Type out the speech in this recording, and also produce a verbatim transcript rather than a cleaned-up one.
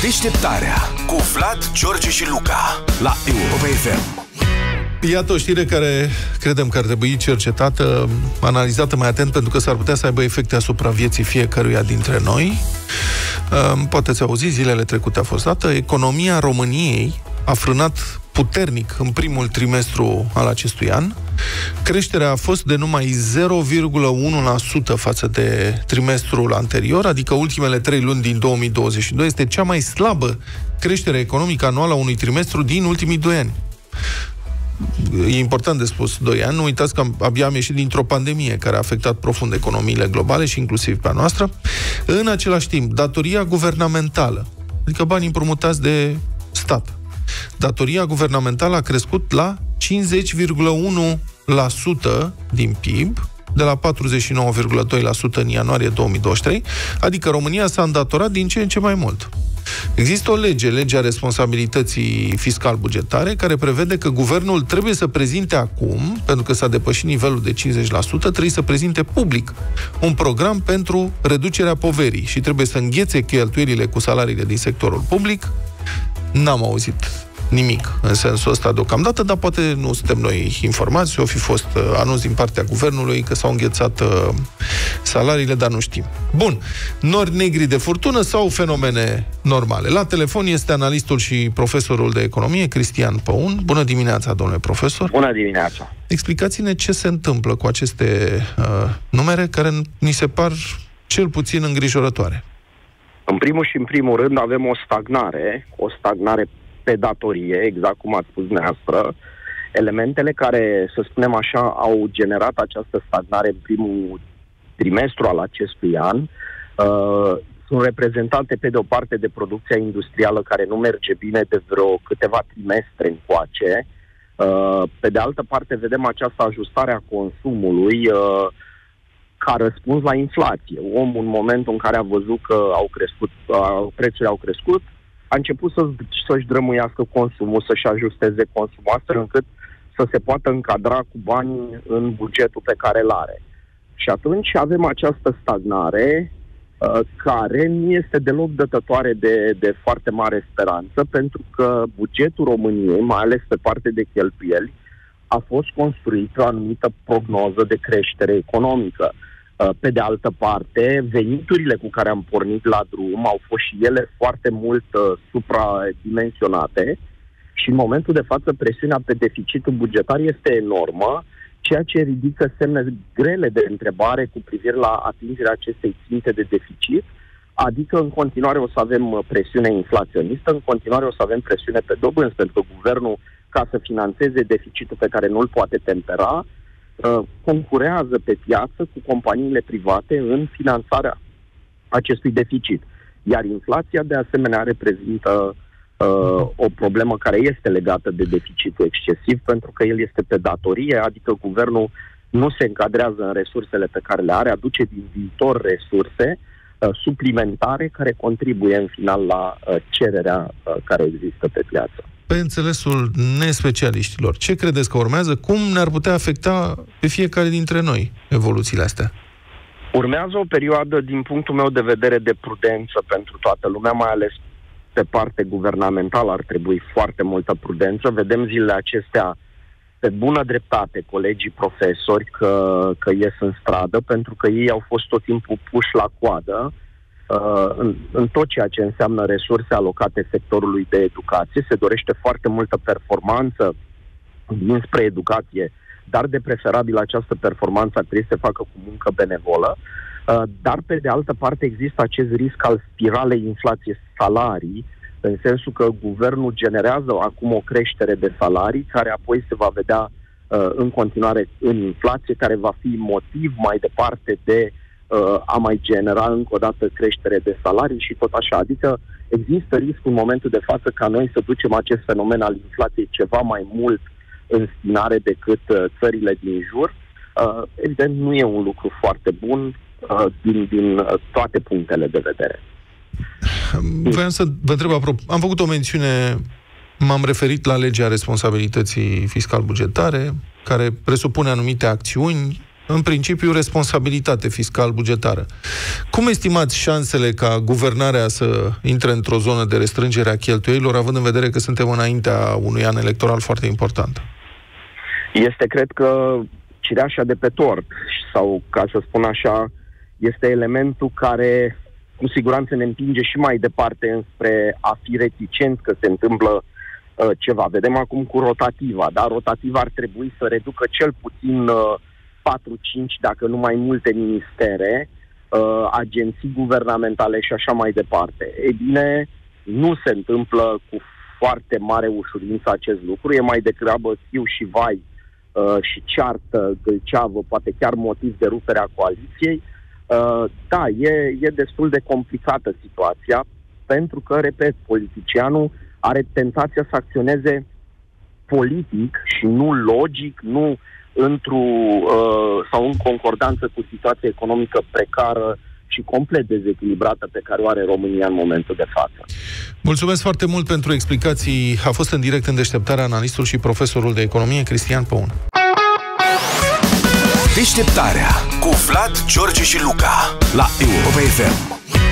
Deșteptarea cu Vlad, George și Luca la Europa F M. Iată o știre care credem că ar trebui cercetată, analizată mai atent, pentru că s-ar putea să aibă efecte asupra vieții fiecăruia dintre noi. Poate ați auzit, zilele trecute a fost dată, economia României a frânat puternic în primul trimestru al acestui an. Creșterea a fost de numai zero virgulă unu la sută față de trimestrul anterior, adică ultimele trei luni din două mii douăzeci și doi. Este cea mai slabă creștere economică anuală a unui trimestru din ultimii doi ani. E important de spus, doi ani. Nu uitați că abia am ieșit dintr-o pandemie care a afectat profund economiile globale și inclusiv pe a noastră. În același timp, datoria guvernamentală, adică banii împrumutați de stat, datoria guvernamentală a crescut la cincizeci virgulă unu la sută din P I B, de la patruzeci și nouă virgulă doi la sută în ianuarie două mii douăzeci și trei, adică România s-a îndatorat din ce în ce mai mult. Există o lege, legea responsabilității fiscal-bugetare, care prevede că guvernul trebuie să prezinte acum, pentru că s-a depășit nivelul de cincizeci la sută, trebuie să prezinte public un program pentru reducerea poverii și trebuie să înghețe cheltuielile cu salariile din sectorul public. N-am auzit nimic în sensul ăsta deocamdată, dar poate nu suntem noi informați, o fi fost uh, anunț din partea guvernului că s-au înghețat uh, salariile, dar nu știm. Bun, nori negri de furtună sau fenomene normale? La telefon este analistul și profesorul de economie, Cristian Păun. Bună dimineața, domnule profesor! Bună dimineața! Explicați-ne ce se întâmplă cu aceste uh, numere care ni se par cel puțin îngrijorătoare. În primul și în primul rând avem o stagnare, o stagnare pe datorie, exact cum ați spus dumneavoastră. Elementele care, să spunem așa, au generat această stagnare în primul trimestru al acestui an uh, sunt reprezentate pe de o parte de producția industrială care nu merge bine de vreo câteva trimestre încoace. Uh, pe de altă parte vedem această ajustare a consumului uh, ca răspuns la inflație. Omul, în momentul în care a văzut că au crescut, uh, prețurile au crescut, a început să, să-și drămuiască consumul, să-și ajusteze consumul, astfel încât să se poată încadra cu bani în bugetul pe care îl are. Și atunci avem această stagnare uh, care nu este deloc dătătoare de, de foarte mare speranță, pentru că bugetul României, mai ales pe partea de cheltuieli, a fost construit o anumită prognoză de creștere economică. Pe de altă parte, veniturile cu care am pornit la drum au fost și ele foarte mult uh, supradimensionate și în momentul de față presiunea pe deficitul bugetar este enormă, ceea ce ridică semne grele de întrebare cu privire la atingerea acestei ținte de deficit, adică în continuare o să avem presiune inflaționistă, în continuare o să avem presiune pe dobânzi, pentru că guvernul, ca să finanțeze deficitul pe care nu-l poate tempera, concurează pe piață cu companiile private în finanțarea acestui deficit. Iar inflația, de asemenea, reprezintă uh, o problemă care este legată de deficitul excesiv, pentru că el este pe datorie, adică guvernul nu se încadrează în resursele pe care le are, aduce din viitor resurse uh, suplimentare care contribuie în final la uh, cererea uh, care există pe piață. Pe înțelesul nespecialiștilor, ce credeți că urmează? Cum ne-ar putea afecta pe fiecare dintre noi evoluțiile astea? Urmează o perioadă, din punctul meu de vedere, de prudență pentru toată lumea, mai ales pe parte guvernamentală ar trebui foarte multă prudență. Vedem zilele acestea, pe bună dreptate, colegii profesori că, că ies în stradă, pentru că ei au fost tot timpul puși la coadă uh, în, în tot ceea ce înseamnă resurse alocate sectorului de educație. Se dorește foarte multă performanță dinspre educație, dar de preferabil această performanță ar trebui să se facă cu muncă benevolă. Uh, dar, pe de altă parte, există acest risc al spiralei inflație-salarii, în sensul că guvernul generează acum o creștere de salarii, care apoi se va vedea uh, în continuare în inflație, care va fi motiv mai departe de uh, a mai genera încă o dată creștere de salarii și tot așa. Adică există riscul în momentul de față ca noi să ducem acest fenomen al inflației ceva mai mult în spinare decât uh, țările din jur. Uh, evident, nu e un lucru foarte bun uh, din, din uh, toate punctele de vedere. Vreau să vă întreb, apropo, am făcut o mențiune, m-am referit la legea responsabilității fiscal-bugetare, care presupune anumite acțiuni, în principiu, responsabilitate fiscal-bugetară. Cum estimați șansele ca guvernarea să intre într-o zonă de restrângere a cheltuielilor, având în vedere că suntem înaintea unui an electoral foarte important? Este, cred că, cireașa de pe tort, sau, ca să spun așa, este elementul care, cu siguranță, ne împinge și mai departe înspre a fi reticenți că se întâmplă uh, ceva. Vedem acum cu rotativa, dar rotativa ar trebui să reducă cel puțin uh, patru cinci, dacă nu mai multe ministere, uh, agenții guvernamentale și așa mai departe. Ei bine, nu se întâmplă cu foarte mare ușurință acest lucru, e mai degrabă fiu și vai uh, și ceartă, gâlceavă, poate chiar motiv de ruperea coaliției. Uh, da, e, e destul de complicată situația, pentru că, repet, politicianul are tentația să acționeze politic și nu logic, nu într-o uh, sau în concordanță cu situația economică precară și complet dezechilibrată pe care o are România în momentul de față. Mulțumesc foarte mult pentru explicații. A fost în direct în Deșteptarea analistul și profesorul de economie Cristian Păun. Deșteptarea cu Vlad, George și Luca la Europa F M.